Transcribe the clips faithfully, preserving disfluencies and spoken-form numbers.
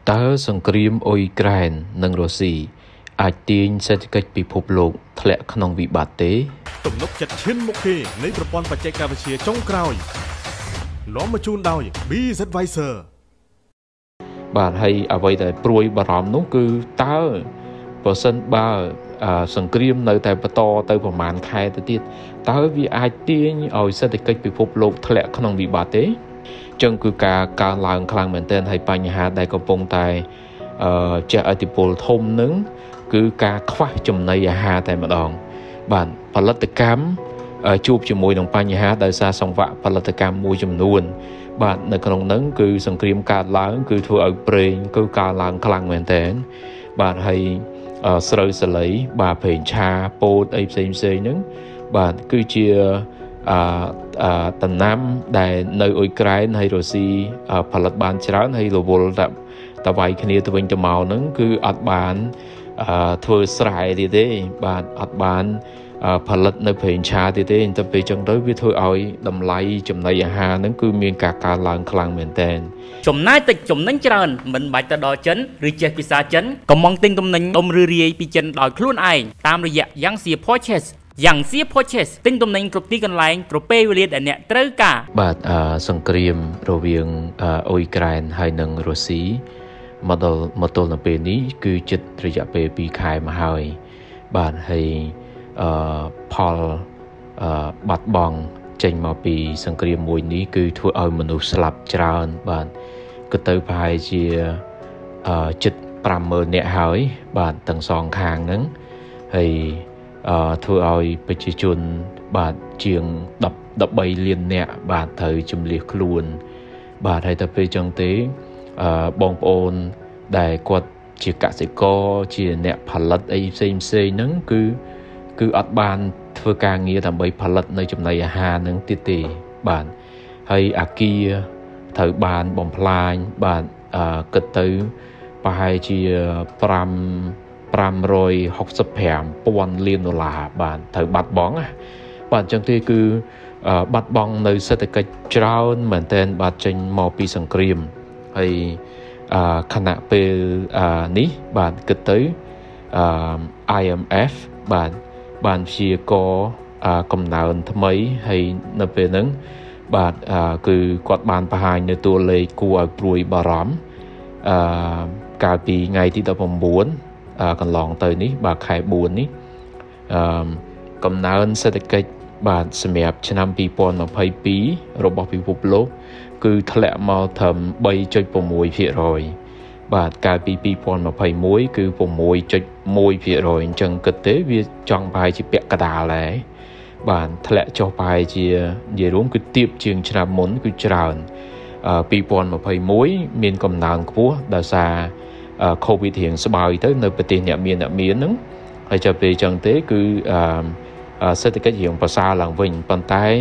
ตาสังครีมโอยแกรนนังโรซีอาจตีนเศรษฐกิจพิภพโลกทะเลขนองวิบัติเตตุ่มนกจัดเช่นมุกที่ในประปอนปัจจัยการเชียร์จ้องกราวล้อมมาจูนดาวบีเซตไวเซอร์บาดให้เอาไว้แต่ปลุยบารมนุคือตาเปอร์เซ็นต์บาสังครีมในแต่ประตอแต่ประมาณใครแต่ติดตาวิอาจตีนเอาเศรษฐกิจพิภพโลกทะเลขนองวิบัติเตจังคือการการล้างคลังเหมือนเดิมให้ปัญหาได้กำปงตายจะอธิปลทมนึงคือการคว้าจมในยาหาแต่มาดองบ้านผลิตกรรมจูบจมูกของปัญหาได้ซาสงวะผลิตกรรมมวยจำนวนบ้านในขนมนั้นคือสังครีมการล้างคือทัวร์เปรย์คือการล้างคลังเหมือนเดิมบ้านให้สลายสลายบาเพ่นชาโปดไอเซนเซนึงบ้านคือเชียตำน้ำได้ในอุยแกรนให้รัสเซียผลิตบานชราให้โลบอลแต่แต่ไว้คณีตัวเองจะเมานั้นคืออัดบานทัวร์สลายดีเด้บานอัดบานผลิตในเพลงชาดีเด้แต่ไปจังได้วิธีเอาดำไล่จำในอาหารนั้นคือมีการการล้างคลังเหมือนเดิมจมน้าติดจมนั่งเจริญเหมือนใบตะดอจันหรือเจพิซาจันก็มองติงตำแหน่งตมเรียปีจันดอยคลุ้นไอตามระยะยังเสียพอเชสอย่างเสียพอเชสติ้งตำแหน่งกรบตีกันไลน์กรบเปเวลียดอันเนี้ยเตอร์กาบาดสังครีมระเวียงอุยแกรนให้นังรัสเซียมาดมาตลเป็นนี้คือจิตระยะเปปีขายมาให้บาดให้พอลบัดบองเจงมาปีสังครีมมวยนี้คือทั่วเอามนุษย์สลับจราบาดก็เตยพายเชียจิตปรามเมอเนี่ยหายบาดตั้งสองข้างนั้นให้ทั่วเอาไปจุนบาดเจียงดับดับใบเลียนเนี่ยบาดเธอจุ่มเลียกลวนบาดให้ตะไปจังเตบองโอนได้กดเชียกสิกอเชียเนี่ยผลัดไอเซมเซนั้นคือคืออัดบานเพื่อการเงี้ยทำใบผลัดในจุ่มในอาหารนั้นติดบานให้อาเกียเธอบานบอมพลายบานกึศตือไปเชียปรามปรามรอยหกสิบแผ่นปวนเลียนโนลาบานเธอบัดบ้องอ่ะบานจังที่คือบัดบ้องในเศรษฐกิจเจ้าเหมือนเต้นบาดจังมอปีสังครีมให้ขณะเปนี้บานกึศตือ ไอ เอ็ม เอฟ บานบานเชียกอกำเนิดทำไมให้ในเป็นนั้นบาดคือกอดบานพายในตัวเลยกลัวปลุยบารมกาปีไงที่ตะพมบุญกันลองเตยนี้บาดไข่บุญนี้กำเนิดเศรษฐกิจบาดสมัยชนำปีปอนมาพายปีระบบพิภพโลกคือทะเลมาทำใบจอยปมวยเพียรอยบาดกาปีปีปอนมาพายมวยคือปมวยจอยมวยเพียรอยจังกึศเตวิจังพายจีเปียกระดาเลยบานทะเลจอพายจีเยรุ่มคือเตียบเชียงชนะมนคือจราปีปอนมาพายมวยมีนกำนังกัวดาซาโควิดเหียงสบายtớiในประเทศเนี่ยมีนมีนนั้นให้จะไปจังเตคือเศรษฐกิจเหียงภาษาหลังวิ่งปันใต้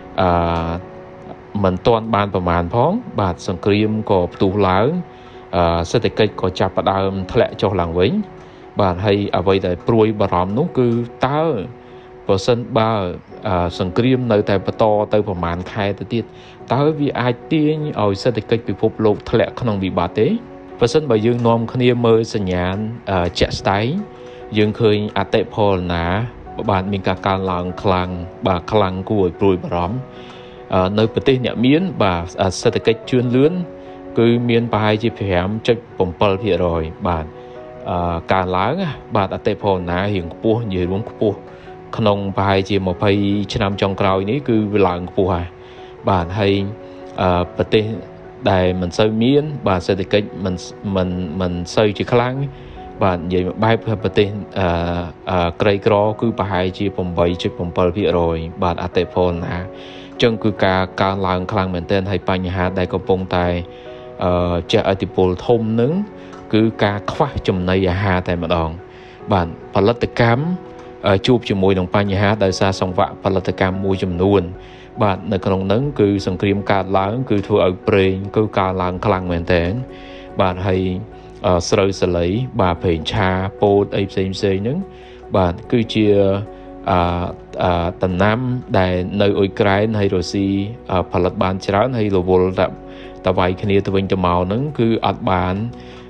มันตอนบานประมาณพ้องบาดสังครีมก็ตูหลังเศรษฐกิจก็จับประดามทะเลจอหลังวิ่งบาดให้เอาไว้แต่ปลุยบารมนุคือตาเปอร์เซ็นต์บาสังครีมในแต่ประตอแต่ประมาณใครแต่ติดตาวิอาเตียนเอาเศรษฐกิจพิภพโลกทะเลขนองวิบัติเตเปอร์เซ็นต์ใบยืนนอมคณีเมย์สัญญาณเจ็ดสไตล์ยังเคยอัตเตพอลนะบานมีการการล้างคลังบาคลังกวยปลุยบารมในประเทศเนี่ยมีนบาเศรษฐกิจชวนเลื่อนคือมีนไปจีแผมจะผมเปิดเพียรอยบานการล้างบาอัตเตพอลนะเหียงปัวเยรุ่งปัวขนมพายจีมาพายชนำจองกราวนี้คือเวลาปัวบานให้ประเทศได้มันเซอร์มีนบานเศรษฐกิจมันมันมันเซอร์จีคลังบานใหญ่ใบเพื่อประเทศไกลกรอคือพายจีผมใบจีผมเปิดเพียรอยบานอัตเตพอลนะจังคือการการล้างคลังเหมือนเต้นให้ปัญหาได้กำปงตายจะอธิปลทมนึงคือการคว้าจมในอาหารแต่มาดองบานผลิตกรรมจูบจมูกของปัญหาได้ซาสงวะผลิตกรรมมวยจำนวนบานในขนมนั้นคือสังครีมการล้างคือทัวเอาเปรย์คือการล้างคลังเหมือนเต้นบานให้สลายสลายบาเพ่นชาโปดไอเซมเซนึงบานคือเชียตำน้ำได้ในอุยแกรนให้รัสเซียผลิตบานชราให้โลบอลแต่ไว้คณีตัวเองจะเมานั้นคืออัดบาน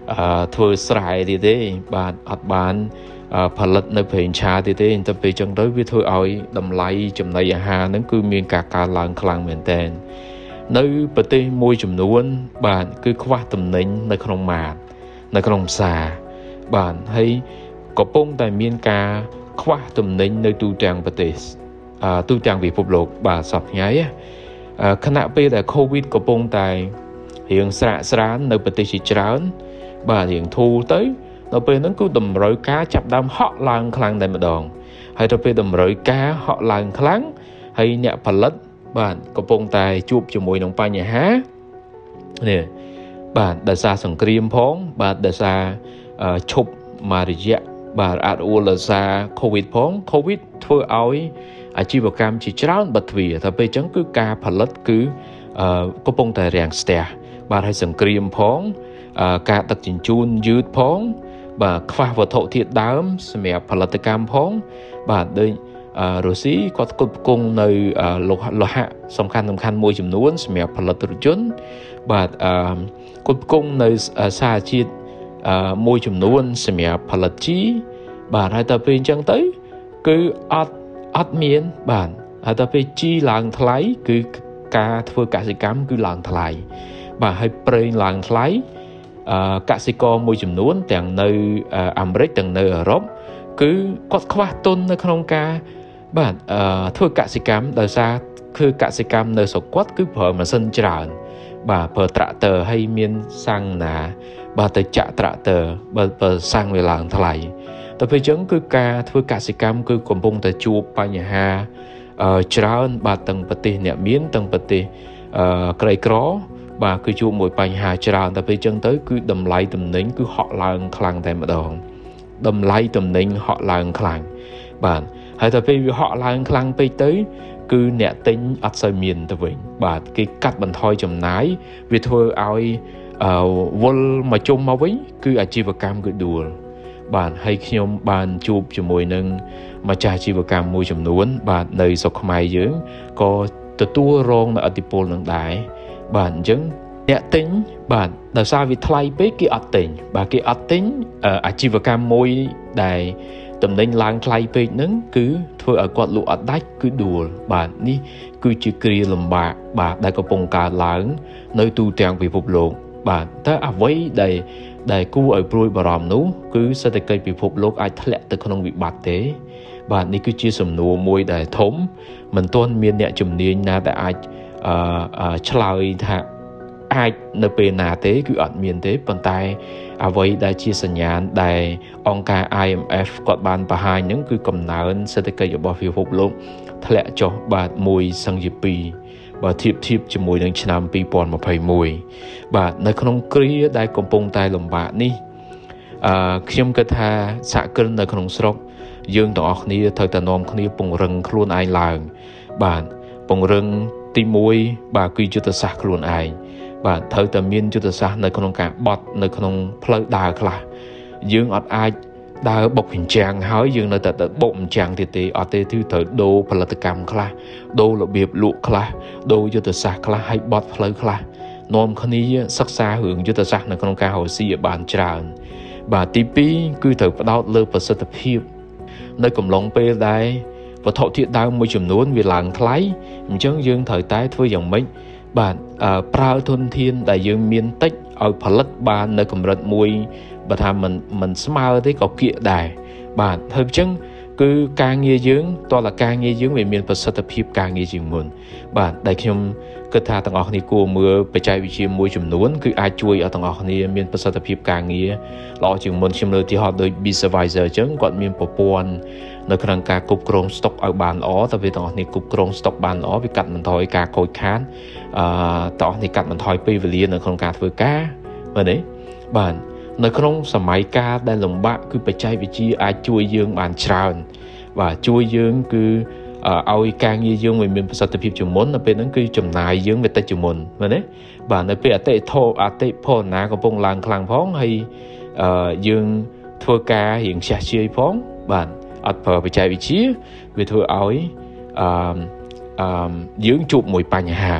ធ្វើស្រែទៀតទេបាទអត់បានផលិតនៅប្រេងឆាទៀតទេតែពេលចឹងទៅវាធ្វើឲ្យតម្លៃចំណីអាហារហ្នឹងគឺមានការកើនឡើងខ្លាំងមែនទែននៅប្រទេសមួយចំនួនបាទគឺខ្វះទំនិញនៅក្នុងម៉ាតនៅក្នុងផ្សារបាទហើយកំពុងតែមានការខ្វះទំនិញនៅទូទាំងប្រទេសទូទាំងពិភពលោកបាទសប្តាហ៍ថ្ងៃខណៈពេលដែល COVID កំពុងតែរៀងស្រាកស្រាននៅប្រទេសជាច្រើនបាទរៀងធូរទៅដល់ពេលហ្នឹងគឺតម្រូវការចាប់ដើមហក់ឡើងខ្លាំងតែម្ដងហើយដល់ពេលតម្រូវការហក់ឡើងខ្លាំងហើយអ្នកផលិតបាទកំពុងតែជួបជាមួយនឹងបញ្ហានេះបាទដោយសារសង្គ្រាមផងបាទដោយសារឈប់មួយរយៈបាទអត់អួលដោយសារ COVID ផង COVID ធ្វើឲ្យអាជីវកម្មជាច្រើនបិទទ្វារតែពេលអញ្ចឹងគឺការផលិតគឺកំពុងតែរាំងស្ទះបាទហើយសង្គ្រាមផងការដឹកជញ្ជូនយឺតផងបាទខ្វះវត្ថុធាតុដើមសម្រាប់ផលិតកម្មផងបាទដូចរុស្ស៊ីគាត់គ្រប់គ្រងនៅលោហៈសំខាន់សំខាន់មួយចំនួនសម្រាប់ផលិតរថយន្តបាទគ្រប់គ្រងនៅសារជាតិមួយចំនួនសម្រាប់ផលិតជីបាទហើយដល់ពេលអញ្ចឹងទៅគឺអត់អត់មានបាទហើយដល់ពេលជីឡើងថ្លៃគឺការធ្វើកសិកម្មគឺឡើងថ្លៃបាទហើយប្រេងឡើងថ្លៃកសិករមួយចំនួនទាំងនៅអាមេរិកទាំងនៅអឺរ៉ុបគឺគាត់ខ្វះទុននៅក្នុងការបាទធ្វើកសិកម្មដោយសារគឺកសិកម្មនៅស្រុកគាត់គឺប្រើម៉ាស៊ីនច្រើនបាទប្រើត្រាក់ទ័រហើយមានសាំងណាបាទទៅចាក់ត្រាក់ទ័របើបើសាំងវាឡើងថ្លៃតែពេលអញ្ចឹងគឺការធ្វើកសិកម្មគឺកំពុងតែជួបបញ្ហាច្រើនបាទទាំងប្រទេសអ្នកមានទាំងប្រទេសក្រីក្របាទគឺជួបមួយបញ្ហាច្រើនតែពេលអញ្ចឹងទៅគឺតម្លៃទំនិញគឺហក់ឡើងខ្លាំងតែម្ដងតម្លៃទំនិញហក់ឡើងខ្លាំងបាទហើយតែពេលវាហក់ឡើងខ្លាំងពេកទៅគឺអ្នកទិញអត់សូវមានទៅវិញបាទគេកាត់បន្ថយចំណាយវាធ្វើឲ្យវល់មកជុំមកវិញគឺអាជីវកម្មគឺដួលបាទហើយខ្ញុំបានជួបជាមួយនឹងម្ចាស់អាជីវកម្មមួយចំនួនបាទនៅស្រុកខ្មែរយើងក៏ទទួលរងនៅឥទ្ធិពលនឹងដែរបាទអញ្ចឹងអ្នកទិញបាទដោយសារវាថ្លៃពេកគេអត់ទិញបាទគេអត់ទិញអាជីវកម្មមួយដែលតំណែងឡើងថ្លៃពេកហ្នឹងគឺធ្វើឲ្យគាត់លក់អត់ដាច់គឺដួលបាទនេះគឺជាគ្រាលំបាកបាទដែលកំពុងកើតឡើងនៅទូទាំងពិភពលោកបាទតែអ្វីដែលដែលគួរឲ្យព្រួយបារម្ភនោះគឺសេដ្ឋកិច្ចពិភពលោកអាចធ្លាក់ទៅក្នុងវិបត្តិទេបាទនេះគឺជាសំណួរមួយដែលធំមិនទាន់មានអ្នកជំនាញណាដែលអាចអឺឆ្លើយថាអាចនៅពេលណាទេគឺអត់មានទេប៉ុន្តែអ្វីដែលជាសញ្ញាណដែលអង្គការ I M F គាត់បានបង្ហាញហ្នឹងគឺកំណើនសេដ្ឋកិច្ចរបស់ពិភពលោកធ្លាក់ចុះបាទមួយសង្ជាពីរបាទធៀបធៀបជាមួយនឹងឆ្នាំពីរពាន់ម្ភៃមួយបាទនៅក្នុងគ្រាដែលកំពុងតែលំបាកនេះអឺខ្ញុំគិតថាសហគ្រិននៅក្នុងស្រុកយើងទាំងអស់គ្នាត្រូវតែនាំគ្នាពង្រឹងខ្លួនឯងឡើងបាទពង្រឹងទីមួយបាទគឺយុទ្ធសាស្ត្រខ្លួនឯងបាទត្រូវតែមានយុទ្ធសាស្ត្រនៅក្នុងការបត់នៅក្នុងផ្លូវដើរខ្លះយើងអត់អាចដើរបុកអញ្ចាំងហើយយើងនៅតែទៅបុកអញ្ចាំងទៀតទេអត់ទេគឺត្រូវដូរផលិតកម្មខ្លះដូររបៀបលក់ខ្លះដូរយុទ្ធសាស្ត្រខ្លះហើយបត់ផ្លូវខ្លះនាំគ្នាសិក្សារឿងយុទ្ធសាស្ត្រនៅក្នុងការរកស៊ីឲ្យបានច្រើនបាទទីពីរគឺត្រូវផ្ដោតលើប្រសិទ្ធភាពនៅកំឡុងពេលដែលវត្ថុធាតុដើមមួយចំនួនវាឡើងថ្លៃអញ្ចឹងយើងត្រូវតែធ្វើយ៉ាងម៉េចបាទប្រើធនធានដែលយើងមានតិចឲ្យផលិតបាននៅកម្រិតមួយបើថាមិនមិនស្មើទេក៏គៀកដែរបាទហើយអញ្ចឹងគឺការងារយើងតើតើការងារយើងវាមានប្រសិទ្ធភាពការងារជាងមុនបាទដែលខ្ញុំគិតថាទាំងអស់គ្នាគួរមើលបច្ចេកវិទ្យាមួយចំនួនគឺអាចជួយឲ្យទាំងអស់គ្នាមានប្រសិទ្ធភាពការងារល្អជាងមុនខ្ញុំលើកឧទាហរណ៍ដូច Bizadvisor អញ្ចឹងគាត់មានប្រព័ន្ធនៅក្នុងការគ្រប់គ្រងស្តុកឲ្យបានល្អតើវាទាំងអស់គ្នាគ្រប់គ្រងស្តុកបានល្អវាកាត់បន្ថយការខូចខាតអឺទាំងអស់គ្នាកាត់បន្ថយពេលវេលានៅក្នុងការធ្វើការមែនទេបាទនៅក្នុងសម័យកាលដែលលំបាកគឺបច្ចេកវិទ្យាអាចជួយយើងបានច្រើនបាទជួយយើងគឺឲ្យការងារយើងមានប្រសិទ្ធភាពជាងមុននៅពេលហ្នឹងគឺចំណាយយើងវាតិចជាងមុនមែនទេបាទនៅពេលអតិថោអតិផលណាកំពុងឡើងខ្លាំងផងហើយយើងធ្វើការរៀងខ្ជះខ្ជាយផងបាទអត់ប្រើបច្ចេកវិទ្យាវាធ្វើឲ្យអឺអឺយើងជួបមួយបញ្ហា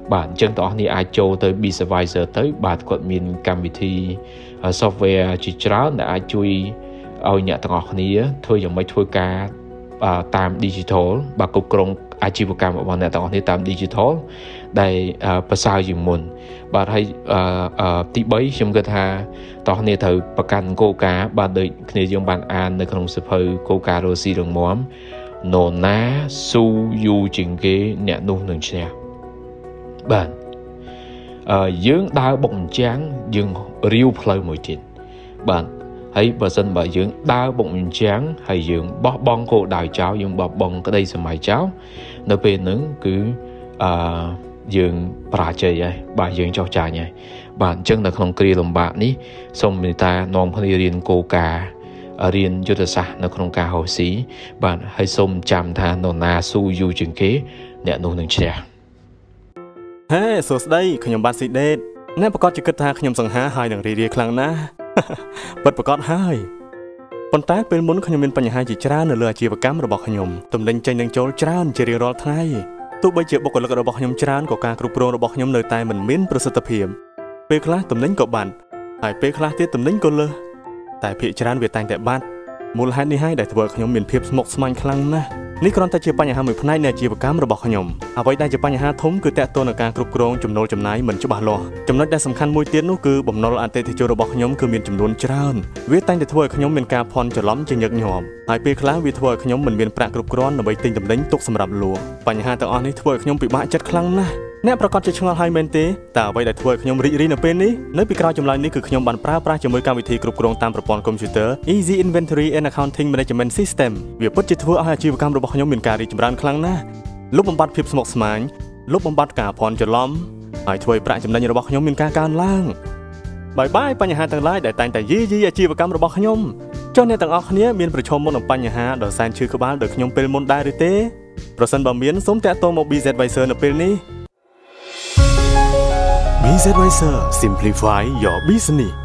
bạn chân tỏ ni ai châu tới BizAdvisor tới bạn còn miền cam vị thi software chỉ tráo đã chui ao nhà tầng học ní thôi giống mấy thôi cả tam digital và cục công ai chịu cam ở bọn nhà tầng học ní tam digital đâyภาษาญี่ปุ่นบาดให้ตีใบชมกระทาตอนนี้เธอประกันโกกาบาดเดยในยงบานอ่านในขนมสเพอโกกาโรซีหลงม้อมโนนาซูยูจิงเกเนี่ยนุ่งหนึ่งเชียบานยืงดาวบ่งจ้างยืงริ้วเพลย์มวยจินบานให้บริษัทบายืงดาวบ่งจ้างให้ยืงบ่บองโกดาวเจ้ายืงบ่บองก็ได้สมัยเจ้าในเป็นหนึ่งคือយើងប្រាជ័យហើយបាទយើងចោះចាញ់ហើយបាទអញ្ចឹងនៅក្នុងគ្រាលំបាកនេះសូមមេត្តានាំគ្នារៀនកោការរៀនយុទ្ធសាស្ត្រនៅក្នុងការហោស៊ីបាទហើយសូមចាំថានរណាស៊ូយូរជាងគេអ្នកនោះនឹងឈ្នះហេសួស្ដីខ្ញុំបាទស៊ីដេតអ្នកប្រកាសជាគិតថាខ្ញុំសង្ហាហើយនឹងរីករាយខ្លាំងណាស់ពិតប្រកបហើយប៉ុន្តែពេលមុនខ្ញុំមានបញ្ហាជាច្រើននៅលើអាជីវកម្មរបស់ខ្ញុំទំនិញចេញនឹងចូលច្រើនជារៀងរាល់ថ្ងៃទោះបីជាបុគ្គលិករបស់ខ្ញុំច្រើនក៏ការគ្រប់គ្រងរបស់ខ្ញុំនៅតែមិនមានប្រសិទ្ធភាពពេលខ្លះទំនិញក៏បាត់ហើយពេលខ្លះទៀតទំនិញក៏លើសតែភាគច្រើនវាតែងតែបាត់មូលហេតុនេះហើយដែលធ្វើឲ្យខ្ញុំមានភាពស្មុគស្មាញខ្លាំងណាស់នេះគ្រាន់តែជាបញ្ហាមួយផ្នែកនៃអាជីវកម្មរបស់ខ្ញុំអ្វីដែលជាបញ្ហាធំគឺទាក់ទងនឹងការគ្រប់គ្រងចំណូលចំណាយមិនច្បាស់លាស់ចំណុចដែលសំខាន់មួយទៀតនោះគឺបំណុលអតិថិជនរបស់ខ្ញុំគឺមានចំនួនច្រើនវាតែងតែធ្វើឲ្យខ្ញុំមានការភ័ន្តច្រឡំជាញឹកញាប់ហើយពេលខ្លះវាធ្វើឲ្យខ្ញុំមិនមានប្រាក់គ្រប់គ្រាន់ដើម្បីទិញទំនិញទុកសម្រាប់លក់បញ្ហាទាំងអស់នេះធ្វើឲ្យខ្ញុំពិបាកចិត្តខ្លាំងណាស់អ្នកប្រកាសជាឆ្ងល់ហើយមែនទេតើអ្វីដែលធ្វើឲ្យខ្ញុំរីករាយនៅពេលនេះនៅពីក្រោយចម្លើយនេះគឺខ្ញុំបានប្រើប្រាស់ជាមួយកម្មវិធីគ្រប់គ្រងតាមប្រព័ន្ធកុំព្យូទ័រ Easy Inventory and Accounting Management System វាពិតជាធ្វើឲ្យអាជីវកម្មរបស់ខ្ញុំមានការរីកចម្រើនខ្លាំងណាស់លុបបំបាត់ភាពស្មុគស្មាញលុបបំបាត់ការភ័ន្តច្រឡំហើយធ្វើឲ្យប្រាក់ចំណេញរបស់ខ្ញុំមានការកើនឡើងបាយបាយបញ្ហាទាំងឡាយដែលតែងតែយីយីអាជីវកម្មរបស់ខ្ញុំចុះអ្នកទាំងអស់គ្នាមានប្រឈមមុខនឹងបញ្ហាដ៏សែនឈឺក្បាលដូចខ្ញុំពេលមុនដែរឬទេប្រសិនបើមានសូមតាក់ទងមក BizAdvisor នៅពេលនេះBizAdvisor Simplify your business